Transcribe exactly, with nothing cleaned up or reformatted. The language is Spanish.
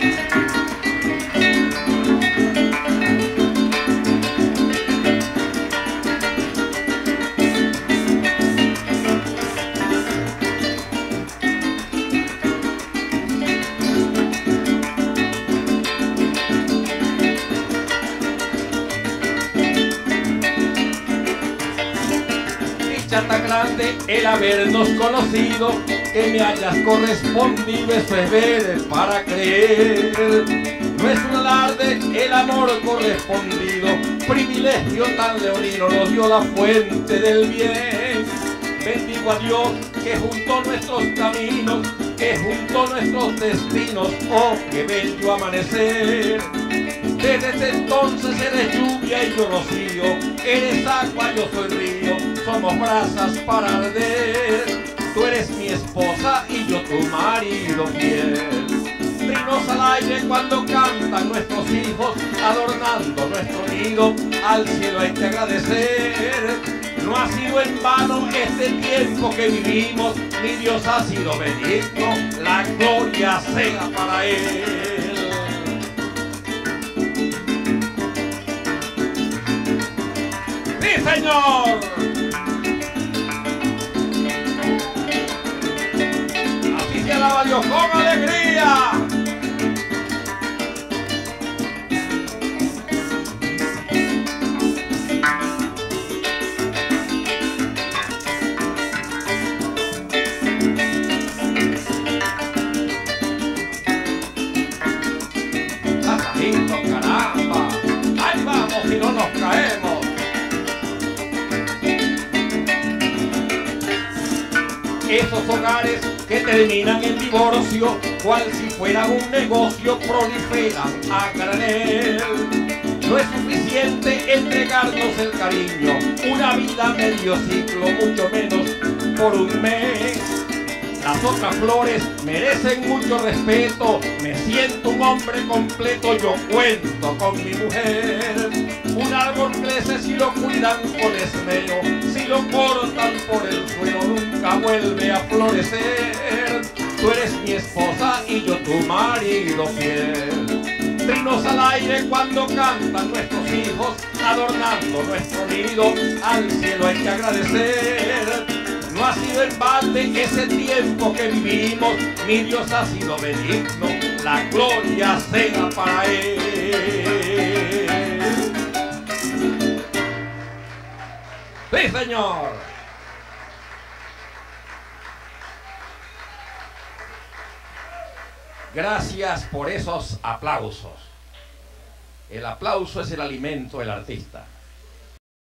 Tan grande el habernos conocido, que me hayas correspondido, eso es ver para creer. No es un alarde el amor correspondido, privilegio tan leonino nos dio la fuente del bien. Bendigo a Dios que juntó nuestros caminos, que juntó nuestros destinos, oh qué bello amanecer. Desde ese entonces eres lluvia y yo rocío, eres agua, yo soy río, somos brasas para arder. Tú eres mi esposa y yo tu marido fiel. Trinos al aire cuando cantan nuestros hijos, adornando nuestro nido, al cielo hay que agradecer. No ha sido en vano este tiempo que vivimos, mi Dios ha sido benigno, la gloria sea para Él. ¡Sí, señor! Así se alaba a Dios con alegría. Pasajito, caramba. Ahí vamos y no nos caemos. Esos hogares que terminan en divorcio, cual si fuera un negocio, proliferan a granel. No es suficiente entregarnos el cariño, una vida medio ciclo, mucho menos por un mes. Las otras flores merecen mucho respeto, me siento un hombre completo, yo cuento con mi mujer. Un árbol crece si lo cuidan con esmero, si lo cortan por el suelo nunca vuelve a florecer. Tú eres mi esposa y yo tu marido fiel. Trinos al aire cuando cantan nuestros hijos, adornando nuestro nido, al cielo hay que agradecer. No ha sido en balde ese tiempo que vivimos, mi Dios ha sido benigno, la gloria sea para Él. ¡Sí, señor! Gracias por esos aplausos. El aplauso es el alimento del artista.